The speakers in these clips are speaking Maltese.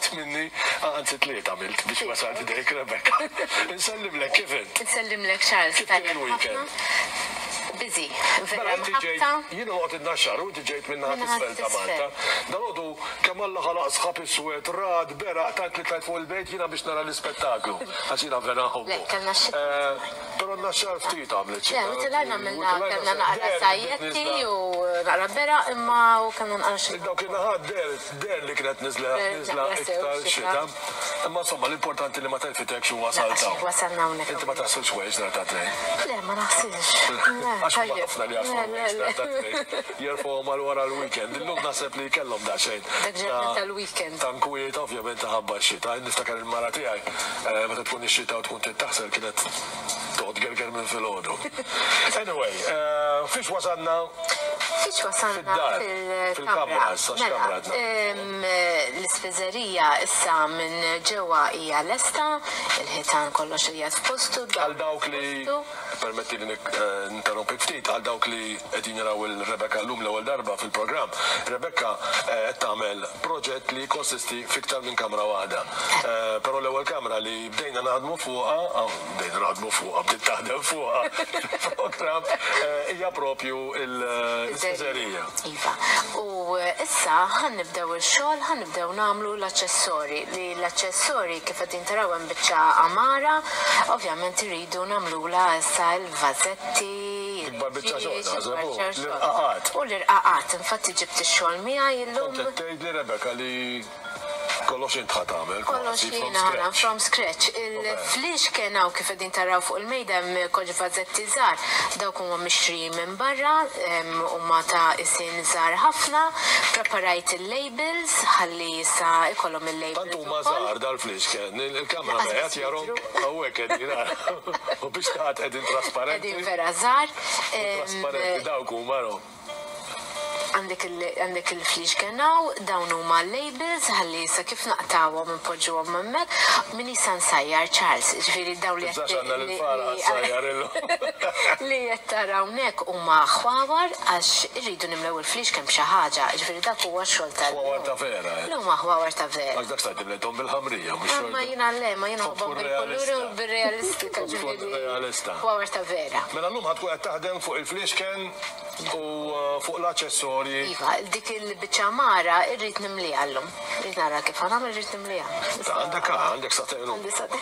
minni, anzi tliet għamilt biex wasalt dejk Rebecca. Insellimlek kif int? Insellimlek Charles. Kif kien il-weekend? Busy, vera mħabta. Jienu għot id-naxxar, u ġejt minna t-isfel ta' Malta. Dal-għodu kemm alla ħalaq sħab is-swet, rad, bera, tajt li tajt fuq il-bejt jiena biex nara l-ispettaklu. Għax jiena vera ħobbu. Però n-naxxar ftit għamlet. Le, mitilajna minna kellna naqra sajjetti u naqra bera imma u kellna naqra xi. Daw kien ħad der li kienet nizla iktar xita. Imma insomma l-importanti li ma tajfitek xu wasaltaw. Wasalna hawnhekk. Inti ma taħsilx wejġ nar ta' tnej. Le, ma naħsilx. Għax ma ħafna li għafu jirfu mal wara l-weekend. Illum naħseb li kellhom da xejn. Dak tal-weekend. Tankwiet ovvjament taħabba x-xita. Niftakar il-mara tiegħi meta tkun ix-xita u tkun tittaħsel kienet toqgħod gerger minn filgħodu. Anyway, fiex wasalna? Fiex wasalna fil-kamra. L-ispiżerija issa minn ġewwa hija lesta, il-ħitan kollox li f'postu. Għal dawk li permetti li ninterrompi ftit, għal dawk li qegħdin jaraw il-Rebecca llum l-ewwel darba fil-programm. Rebecca qed tagħmel proġett li konsisti fiktar minn kamra waħda. Però l-ewwel kamra li bdejna naħdmu fuqha, bdiet taħdem fuqha il-programm hija propju l-ispiżerija. Iva. U issa ħannibdew il-xogħol, ħannibdew nagħmlu l-aċċessori. Li l-aċċessori kif qegħdin taraw hemm biċċa amara, ovvjament iridu nagħmluha issa il-vażetti, l-irqaqat. U l-irqaqat, infatti ġibt ix-xogħol miegħi illum. Kont tgħid li Rebecca li kollox int ħatamel. Kollox jiena ħana from scratch. Il-flix kien hawn kif qegħdin taraw fuq il-mejda hemm kolġ vażetti żgħar. Dawk huma mixtrijin minn barra, huma ta' isin żgħar ħafna. Preparajt il-labels ħalli issa ikollhom il-labels. Tant huma żgħar dal-flix kien. Il-kamera qed jarhom hawnhekk qegħdin u biex taħt qegħdin trasparenti. Qegħdin vera żgħar. Trasparenti dawk huma għandek il-flix kenaw, dawn huma labels, ħalli sa kif naqtawhom inpoġġuhom hemmhekk min issa nsajjar Charles, ġifieri dawn li qed taraw hawnhekk huma ħwawar għax irridu nimlew il-flix kemm xi ħaġa, ġifieri dak huwa xogħol ħwawar ta' vera. Huma ħwawar ta' vera. Għax dak stajt imlejthom bil-ħamrija mhux ma jiena le, ma jiena ħobbhom bil-kuluri u bir-realistika ġifieri. Ħwawar ta' vera. Mela llum ħadkun qed taħdem fuq il-flix kien u fuq l-aċċessorji. Iva, dik il-biċċa mara irrid nimliha llum. Irrid nara kif ħanagħmel irrid nimliha. Għandek satejn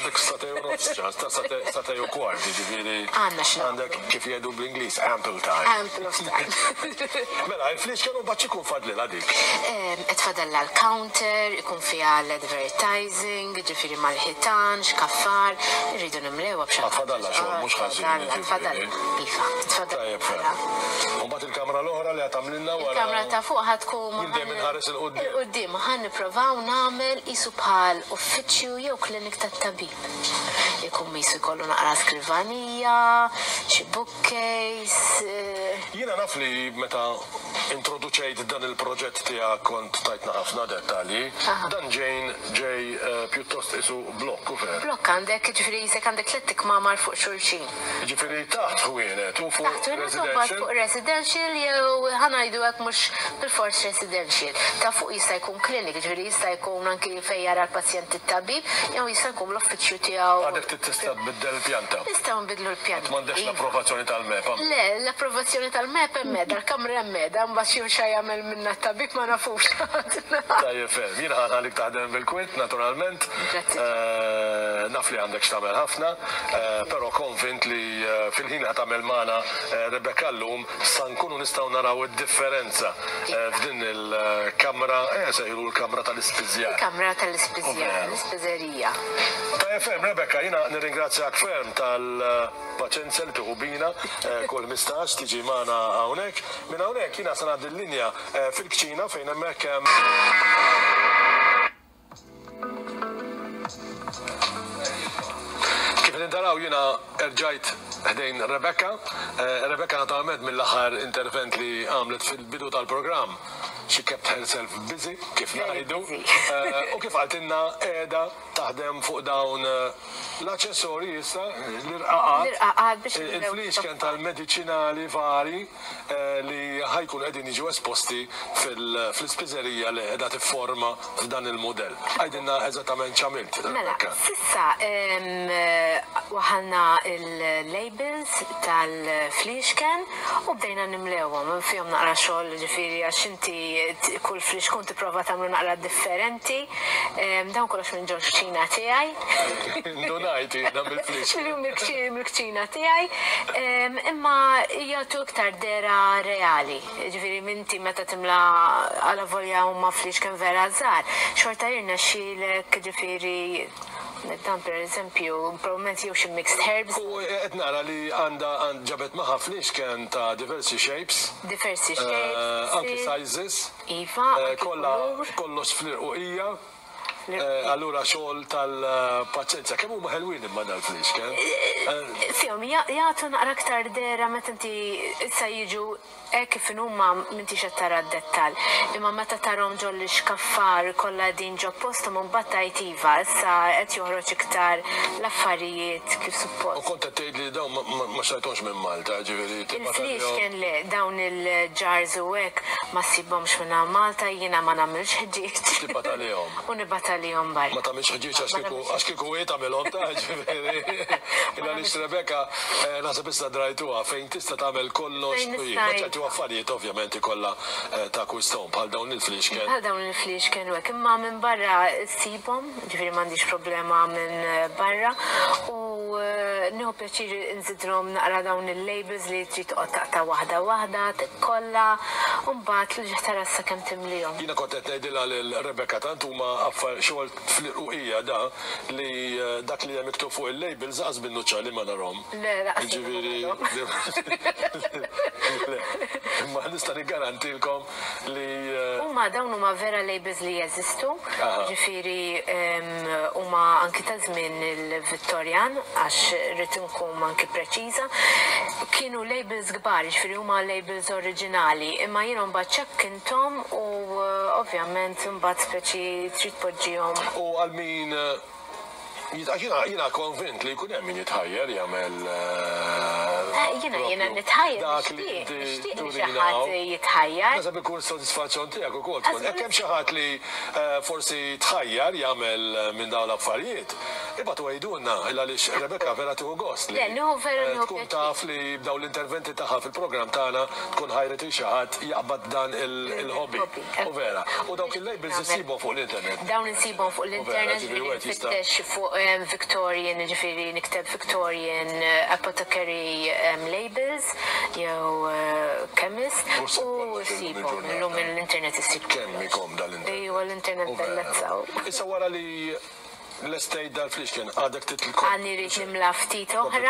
satejn u kwart, jiġifieri. Għandek kif jgħidu bl-Ingliż ample time. Ample of time. Mela, il-flix kienu baċ ikun fadlilha dik. Qed fadalla l-counter, ikun fiha l-advertising, ġifieri mal-ħitan, x'kaffar, irridu nimlewha b'xi ħaġa. Fadalla xogħol mhux ħażin. Tfadalla. Iva, tfadalla. Mbagħad il-kamra l-oħra li għatamlilna wara. Il-kamra ta' fuq ħadkun jindem inħares il-qudiem. Il-qudiem ħan nippruvaw nagħmel isu bħal uffiċċju jew klinik tat-tabib. Ikun misu jkollu naqra skrivanija, xi bookcase. Jiena naf li meta introduċejt dan il-proġett tiegħek kont tajtna ħafna dettalji, dan ġej pjuttost isu blokk u fer. Blokk għandek, ġifieri jisek għandek tlettik mamar fuq xulxin. Ġifieri taħt ħwienet u fuq residential jew ħanajdu hekk mhux bil-fors residential. Ta' fuq jista' jkun klinik, ġifieri jista' jkun anki fejn jara l-pazjent it-tabib, jew jista' jkun l-uffiċċju tiegħu. Għadek tista' tbiddel il-pjanta. Nistgħu nbidlu l-pjanta. M'għandekx l-approvazzjoni tal-MEP. Le, l-approvazzjoni tal-MEP hemm l-kamra hemm mbagħad xi xa jagħmel minna t-tabib ma nafux. Tajjeb ferm, jiena ħanħallik taħdem bil-kwint naturalment. Naf li għandek x'tagħmel ħafna, però konvint li fil-ħin qed tagħmel magħna Rebecca llum sa nkunu nistgħu naraw id-differenza f'din il-kamra, sejħu l-kamra tal-ispiżjar. Kamra tal-ispiżjar, l-ispiżerija. Tajjeb ferm, Rebecca, jiena nirringrazzjak ferm tal-paċenzja li tieħu bina kull mistax tiġi magħna hawnhekk. Minn hawnhekk jiena se ngħaddi l-linja fil-kċina fejn hemmhekk hemm. Kif nintaraw jiena erġajt ħdejn Rebecca. Rebecca naturalment mill-aħħar intervent li għamlet fil-bidu tal-programm. She kept herself busy, kif ngħidu. U kif qaltilna qiegħda taħdem fuq dawn L-aċessorji issa, l-irqaqat, biex il-flix kien tal-medicinali vari li ħajkun qegħdin jiġu esposti fl-ispiżerija li qiegħda tifforma f'dan il-modell. Għajdinna eżattament x'għamilt. Mela, sissa waħalna il-labels tal-flix kien u bdejna nimlewhom fihom naqra xogħol ġifieri għax inti kull flix kun tipprova tagħmlu naqra differenti. Dawn kollox minn ġol ċina tiegħi. Ndunajti dan bil-flix. Mill-kċina tiegħi. Imma jagħtu iktar dera reali. Ġifieri minti meta timla għala volja huma flix kien vera żgħar. Xorta jirnexxielek ġifieri dan per eżempju, probablement jew xi mixed herbs. U qed nara li għandha ġabet magħha flix kien ta' diversi shapes. Diversi shapes. Anki sizes. Iva. Kollox fl-irquqija. Allura xogħol tal-paċenzja, kemm huma ħelwin imma dal-flix kien? Fihom jagħtu naqra aktar dera meta inti issa jiġu hekk kif huma m'intix qed tara d-dettall. Imma meta tarhom ġol xkaffar kollha din ġo posthom imbagħad tajt iva, issa qed joħroġ iktar l-affarijiet kif suppost. U kont qed tgħid li dawn ma xajthomx minn Malta, ġifieri il-flix kien le dawn il-ġars u hekk ma ssibhomx minn Malta, jiena ma nagħmilx ħġieġ. Tibgħat għalihom. U nibgħat għalihom barra. Ma tagħmilx ħġieġ għax kieku qiegħed tagħmilhom ta' ġifieri. Għaliex Rebecca naħseb issa drajtuha fejn tista' tagħmel kollox. Affarijiet ovvjament ikollha ta' kwistom bħal dawn il-flix kien. Bħal dawn il-flix kien hekk, imma minn barra ssibhom, ġifieri m'għandix problema minn barra u nieħu pjaċir inżidhom naqra dawn il-labels li trid toqgħod taqta' waħda tikkolla u mbagħad li ġeħ tara sakemm timlihom. Jiena kont qed ngħidilha lil Rebecca tant huma xogħol fl-irquqija da li dak li hemm miktub fuq il-labels qas bin-nuċċa li ma narhom. Le, laqas. Ġifieri imma nista' niggarantilkom li huma dawn huma vera labels li jeżistu, ġifieri huma anki ta' żmien il-Vittorjan għax rrid inkun anki preċiża. Kienu labels kbar, ġifieri huma labels oriġinali, imma jien mbagħad ċekkinthom u ovvjament imbagħad speċi trid poġġihom. U għal min jiena konvint li jkun hemm min jitħajjar jagħmel Jiena nitħajjar nixtieq li xi ħadd jitħajjar. Naħseb ikun sodisfazzjon tiegħek ukoll tkun. Hekk hemm xi ħadd li forsi tħajjar jagħmel minn dawn l-affarijiet. Ibgħatu għajdulna għaliex Rebecca vera tieħu gost li tkun taf li b'dawn l-interventi tagħha fil-programm tagħna tkun ħajret xi ħadd jaqbad dan il-hobby. U vera. U dawk il-labels isibhom fuq l-internet. Dawn insibhom fuq l-internet nifittex fuq Victorian, ġifieri nikteb Victorian Apothecary labels jew chemist u sibhom illum l-internet issib. Kemm ikom dal-internet. Ejwa l-internet bellezzaw. Issa wara li l-estate dal-flix kien għadek titlkom. Għanni rrit nimla ftit oħra.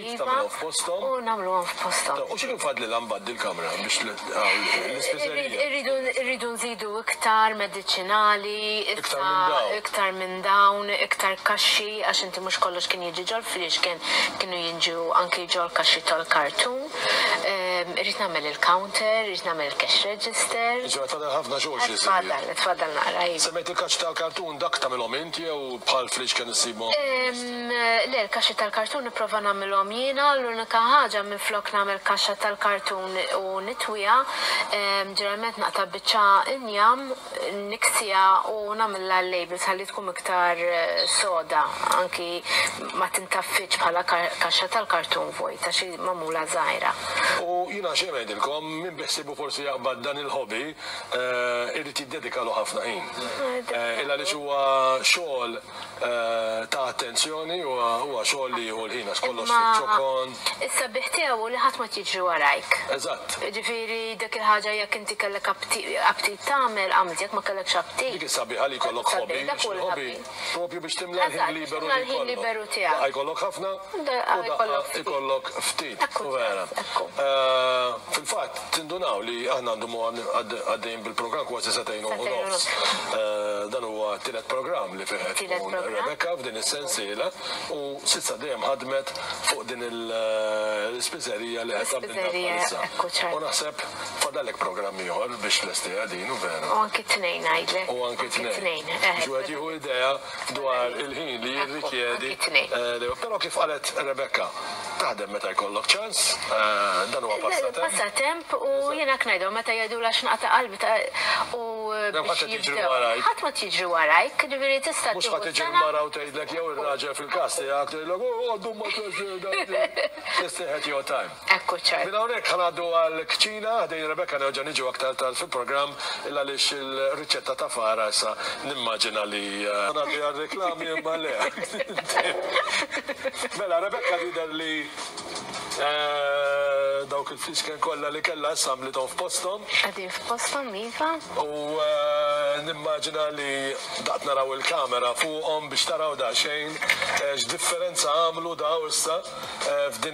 U namluhom f'postom. U xinu fadli l-ambad dil-kamra biex l-ispizerija? Irridu nżidu iktar medicinali, iktar minn dawn, iktar kaxxi, għax inti mhux kollox kien jiġi ġol flix kienu jinġu anki ġol kaxxi tal-kartun. Irrid nagħmel il-counter, irrid nagħmel il-cash register. Tfadal ħafna xogħol xi Tfadal naqra. Semmejt il-kaxxi tal-kartun dak tagħmilhom inti jew bħal flix kien isibhom? Le, l-kaxxi tal-kartun nipprova nagħmilhom jiena, l-unika ħaġa minflok nagħmel kaxxa tal-kartun u nitwija, ġeneralment naqta' biċċa injam, niksija u nagħmilha l-labels ħalli tkun iktar soda, anki ma tintaffiċ bħala kaxxa tal-kartun vojta xi magħmula żgħira. U jiena xi ngħidilkom min beħsibu forsi jaqbad dan il-hobby irid jiddedikalu ħafna ħin. Illa li huwa xogħol ta' attenzjoni u huwa xogħol li jieħu l-ħin għax kollox fiċ-ċokon. Issa biħtiew li ħadd ma tiġi warajk. Eżatt. Ġifieri dik il-ħaġa jekk inti kellek aptit tagħmel għamilt jekk ma kellekx aptit. Dik is-sabiħa li jkollok hobby. Propju biex timla l-ħin liberu tiegħek. Jkollok ħafna u ikollok ftit. Vera. fil-fatt tindunaw li aħna għandhom għaddejn bil-programm kważi 2 snin u nofs. Dan huwa tielet programm li fih Rebecca f'din is-sensiela u sissa dejjem ħadmet fuq din l-ispiżerija li qed tagħmel. U naħseb fadalek programm ieħor biex lesti għadin u vera. U anki tnejn ngħidlek. U anki tnejn. Ġwed jieħu idea dwar il-ħin li jirrikjedi. Però kif qalet Rebecca, taħdem meta jkollok ċans, dan huwa passatemp. Passatemp u jiena ngħidu meta jgħidula x'naqta qalbi u biex jibdew. Ħadd ma tiġri warajk, ġifieri tista' mhux ħadd tiġri mara u tgħidlek jew ir-raġel fil-każ tiegħek tgħidlek għaddu ma tistieħed your time. Ekku ċar. Minn hawnhekk ħanaddu għall-kċina, ħdejn Rebecca nerġa' niġu aktar tal fil-programm illa għaliex il-riċetta ta' fara issa nimmaġina li ngħaddi għar-reklami imma le. Mela Rebecca tidher li dawk il-fixken kollha li kellha issa għamlithom f'posthom. Qegħdin f'posthom iva. U nimmaġina li daqt naraw il-kamera fuqhom biex taraw daqsxejn x'differenza għamlu daw issa f'din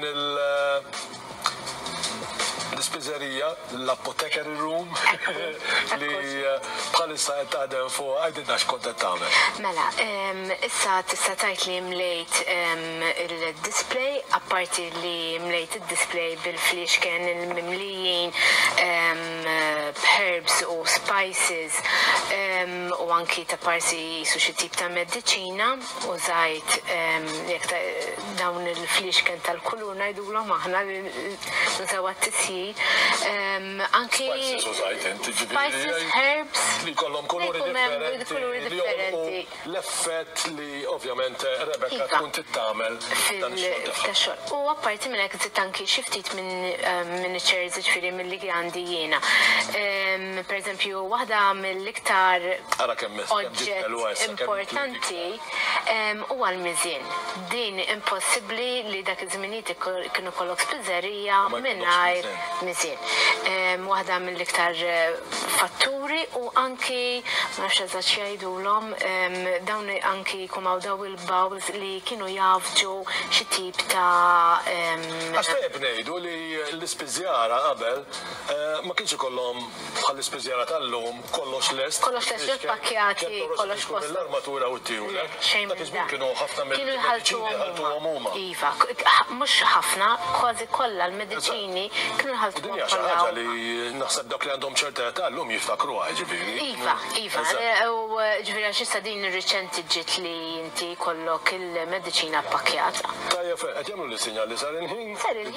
l-ispiżerija, l-apothecary room li bħalissa qed taħdem fuq għajdilna x'kont qed tagħmel. Mela, issa tista' tgħid li mlejt il-display, apparti li mlejt id-display bil-fliexken il-mimlijin b'herbs u spices u anki ta' parsi jisu xi tip ta' mediċina u żgħid jekk dawn il-fliexken tal-kulur ngħidulhom aħna li nużaw għat-tisjir. Anki spices, herbs li kollhom kuluri differenti l-effett li ovvjament Rebecca tkun tittamel fil-xogħol. U apparti minn hekk żitt anki xi ftit minn iċ-cherries ġifieri milli għandi jiena. Pereżempju waħda mill-iktar oġġett importanti huwa l-miżien. Din impossibbli li dak iż-żminijiet kienu kollok spiżerija mingħajr miżien. Waħda mill-iktar fatturi u anki ma nafx eżatt jgħidulhom dawn anki jkunu daw il-bowls li kienu jafġu xi tip ta' Għax tajjeb ngħidu li l-ispiżjara qabel ma kienx ikollhom bħall-ispiżjara tal-lum kollox lest. Kollox lest pakkjati, kollox post. L-armatura u t-tiwlek. Dak iż-żmien kienu ħafna mill-mediċini huma. Iva, mhux ħafna, kważi kollha l-mediċini kienu ħaltuhom kollha. Xi ħaġa li naħseb dak li għandhom ċerta età llum jiftakruha ġifieri. Iva, u ġifieri għax issa din ir-riċenti ġiet li inti kollok il-mediċina pakkjata. Tajjeb, qed jagħmlu li sinjal li sar il-ħin.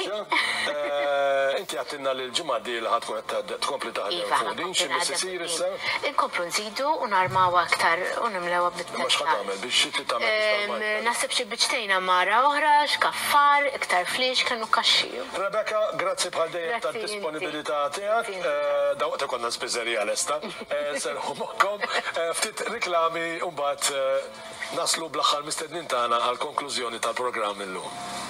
Inti għattilna li l-ġimgħa d-dieħla ħadd tkun qed tkompli taħdem fuq din xi miss isir issa? Inkomplu nżidu u narmaw aktar u nimlewha bit-tnejn. Mhux ħadd tagħmel biex tagħmel. Naħseb xi biċtejn mara oħra, x'kaffar, iktar flix kienu kaxxiju. Rebecca, grazzi bħal dejjem tad-disponibilità tiegħek. Dawqt ikollna spiżerija lesta. Serħu moħħkom. Ftit riklami u mbagħad naslu bl-aħħar mistednin tagħna għall konklużjoni tal-programm illum.